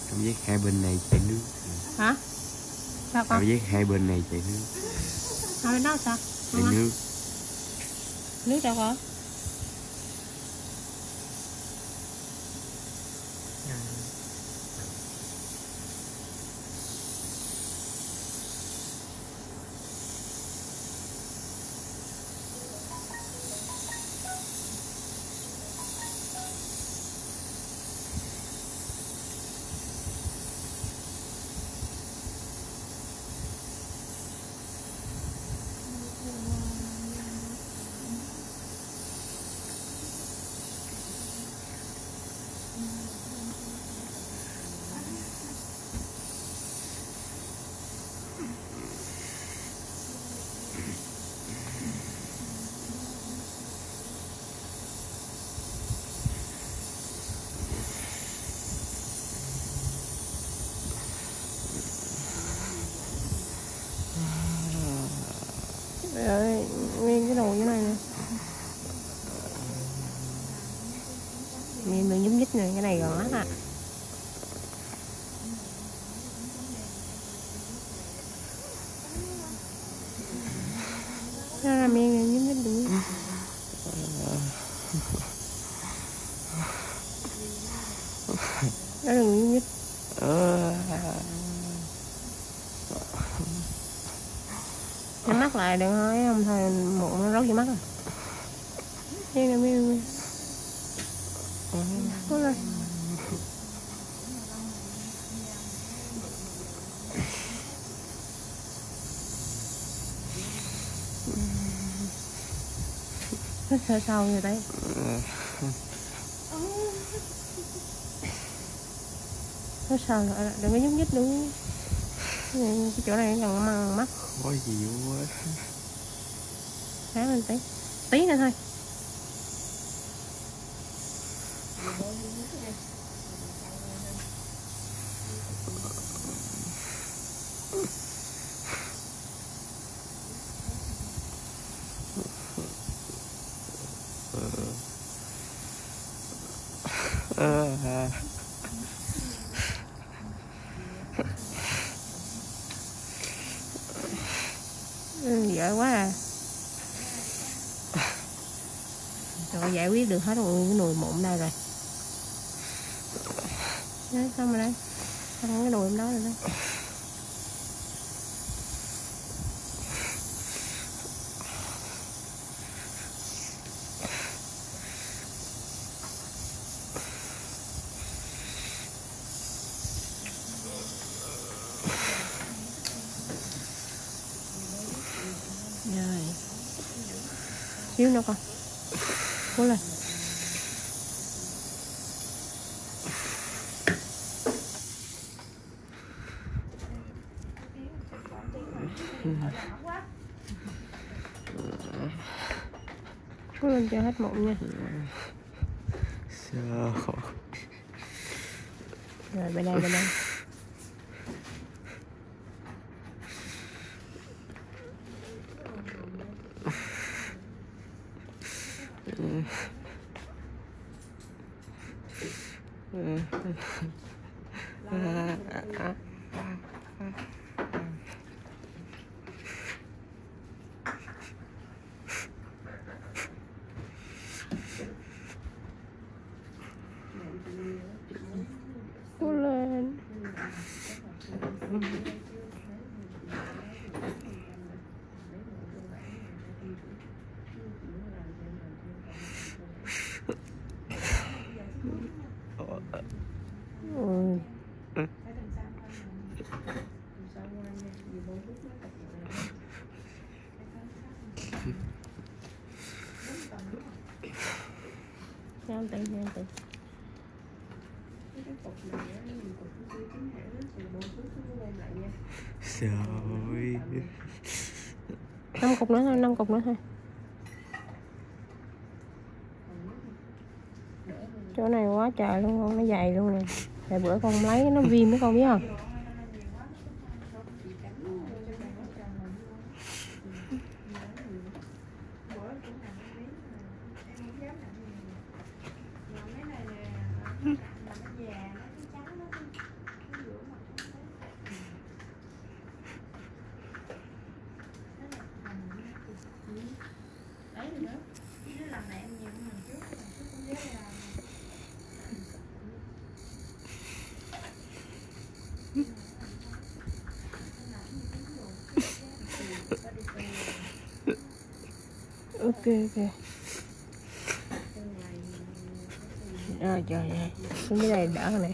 Cảm giác hai bên này chảy nước. Hả? Sao con? Cảm giác hai bên này chảy nước. Hai bên đó sao? Chảy nước. Nước đâu con? Rồi, nguyên cái nồi như này nè. Miệng đừng nhúc nhích nè, cái này gần lắm à. Nó là miệng này nhúc nhích đừng. Nó đừng nhúc nhích. Nhắm mắt lại đừng hỏi không thôi muộn nó rớt vô mắt rồi. Miên nè miên. Cố lên. Hít thở sâu rồi đấy. Hít sâu rồi, đừng có nhúc nhích đúng. Cái chỗ này gần măng mắt. Khó chịu quá. Sáng lên tí. Tí nữa thôi. Dở quá à. Rồi giải quyết được hết rồi cái nồi mụn đây rồi. Đấy, xong rồi đây. Xong cái nồi em đó rồi đấy. Rồi. Xíu nữa con. Cố lên. Cố lên cho hết mụn nha. Sao? Rồi bên đây bên đây. Cố lên. Em tự em tự. Trời. 5 cục nữa thôi, 5 cục nữa thôi. Chỗ này quá trời luôn con, nó dày luôn nè. Tại bữa con lấy nó viêm đó con biết không? ok. Rồi trời ơi, xuống cái này đỡ rồi nè.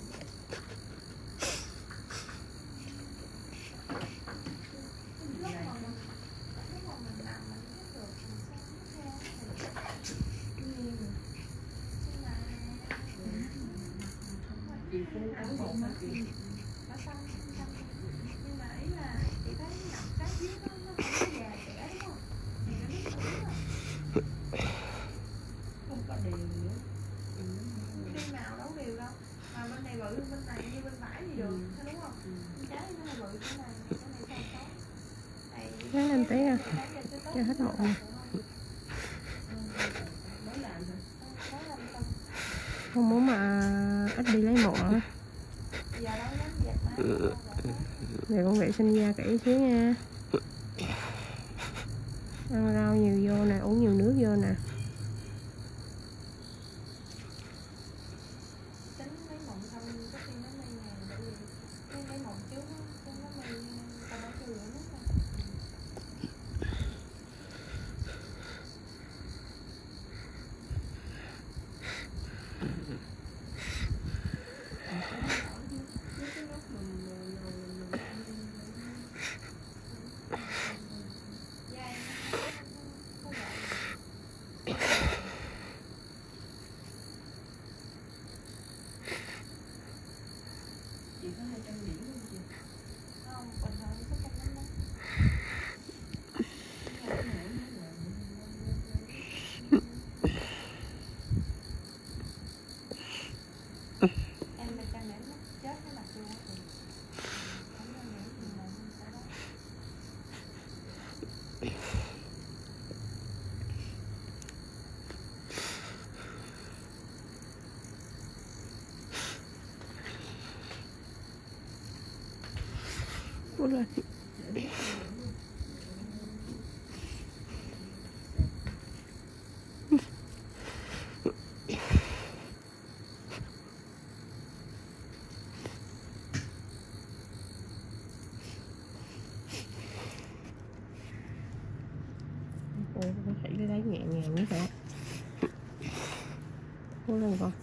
Nó 5 tí à, cho hết mụn nè. Không muốn mà ít đi lấy mụn á. Để con vệ sinh da kỹ xíu nha. Ăn rau nhiều vô nè, uống nhiều nước vô nè. Ủa rồi. Ủa, có thể lấy nhẹ nhàng như thế. Cố lên con.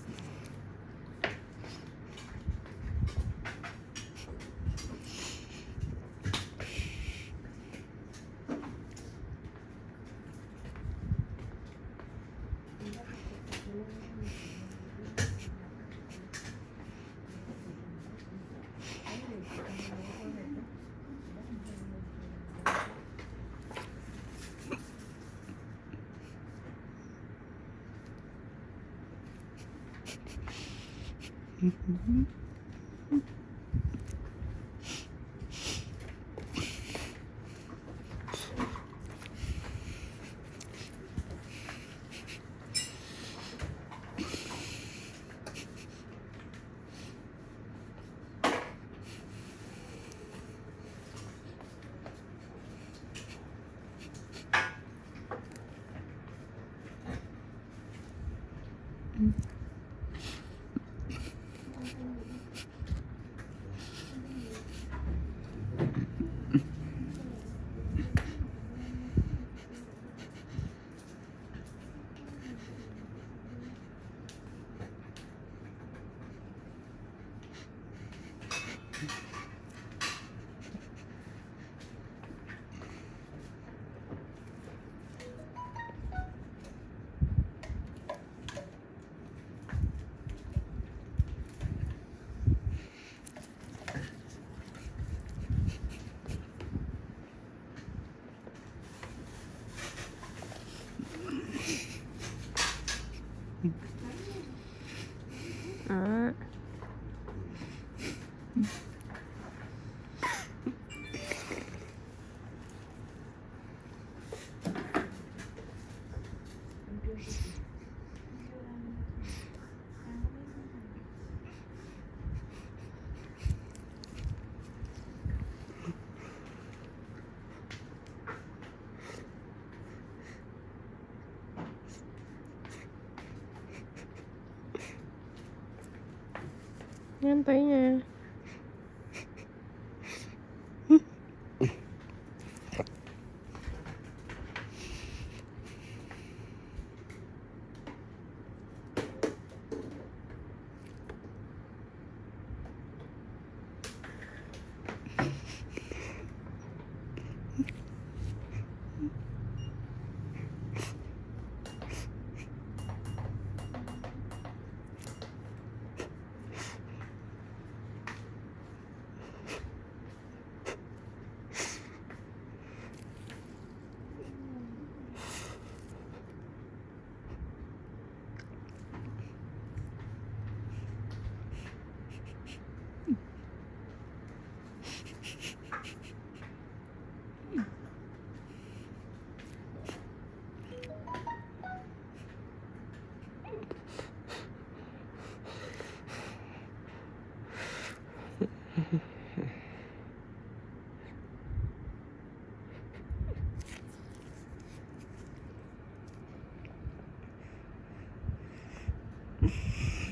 Nhanh tí nha.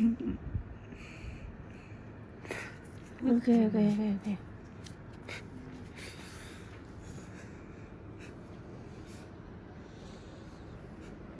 Ok ok ok ok